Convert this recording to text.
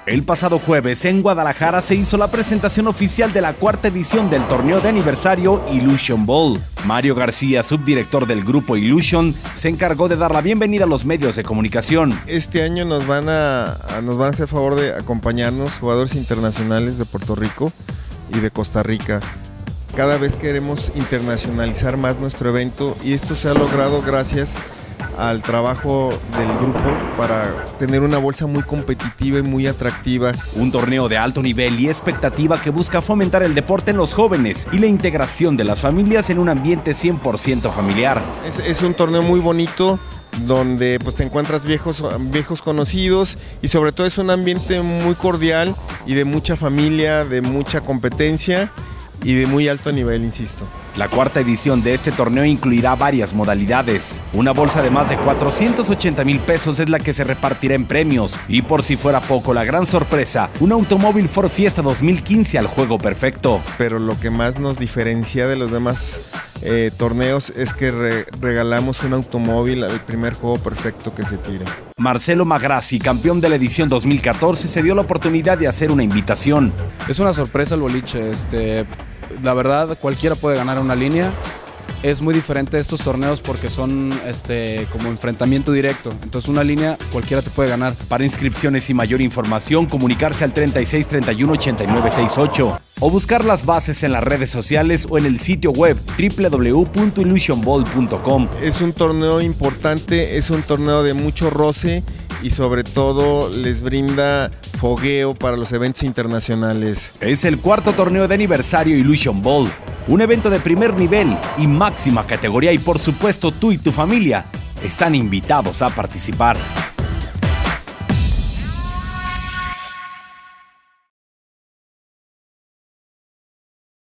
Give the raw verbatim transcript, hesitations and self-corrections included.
El pasado jueves en Guadalajara se hizo la presentación oficial de la cuarta edición del torneo de aniversario Illusion Ball. Mario García, subdirector del grupo Illusion, se encargó de dar la bienvenida a los medios de comunicación. Este año nos van a, a, nos van a hacer favor de acompañarnos jugadores internacionales de Puerto Rico y de Costa Rica. Cada vez queremos internacionalizar más nuestro evento y esto se ha logrado gracias al trabajo del grupo para tener una bolsa muy competitiva y muy atractiva. Un torneo de alto nivel y expectativa que busca fomentar el deporte en los jóvenes y la integración de las familias en un ambiente cien por ciento familiar. Es, es un torneo muy bonito donde pues te encuentras viejos, viejos conocidos y sobre todo es un ambiente muy cordial y de mucha familia, de mucha competencia y de muy alto nivel, insisto. La cuarta edición de este torneo incluirá varias modalidades. Una bolsa de más de cuatrocientos ochenta mil pesos es la que se repartirá en premios. Y por si fuera poco, la gran sorpresa, un automóvil Ford Fiesta dos mil quince al juego perfecto. Pero lo que más nos diferencia de los demás eh, torneos es que re regalamos un automóvil al primer juego perfecto que se tire. Marcelo Magrassi, campeón de la edición dos mil catorce, se dio la oportunidad de hacer una invitación. Es una sorpresa el boliche, este... La verdad, cualquiera puede ganar una línea. Es muy diferente estos torneos porque son este, como enfrentamiento directo. Entonces una línea cualquiera te puede ganar. Para inscripciones y mayor información, comunicarse al treinta y seis, treinta y uno, ochenta y nueve, sesenta y ocho o buscar las bases en las redes sociales o en el sitio web doble u doble u doble u punto illusion ball punto com. Es un torneo importante, es un torneo de mucho roce y sobre todo les brinda fogueo para los eventos internacionales. Es el cuarto torneo de aniversario Illusion Ball, un evento de primer nivel y máxima categoría y por supuesto tú y tu familia están invitados a participar.